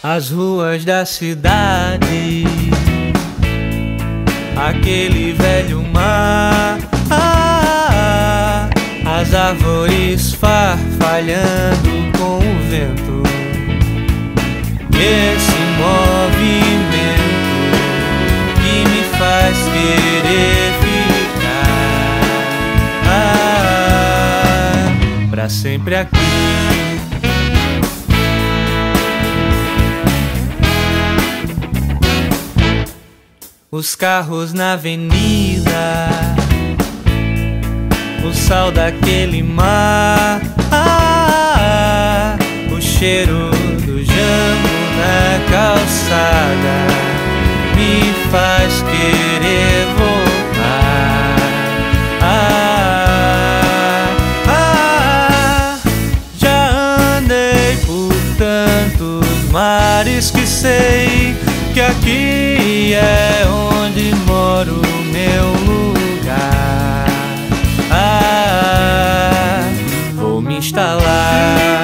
As ruas da cidade, aquele velho mar, as árvores farfalhando com o vento, esse movimento que me faz querer ficar pra sempre aqui. Os carros na avenida, o sal daquele mar, o cheiro do jambo na calçada me faz querer voltar. Já andei por tantos mares que sei que aqui é onde mora o meu lugar. Vou me instalar.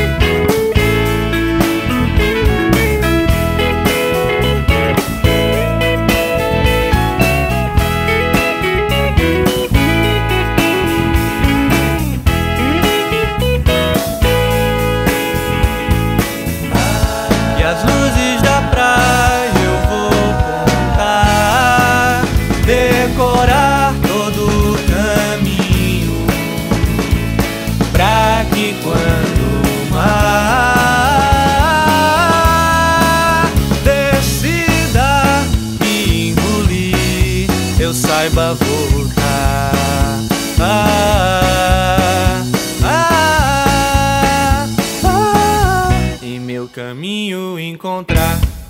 E as luzes da praia decorar todo o caminho, pra que quando o mar decida me engolir, eu saiba voltar. E meu caminho encontrar.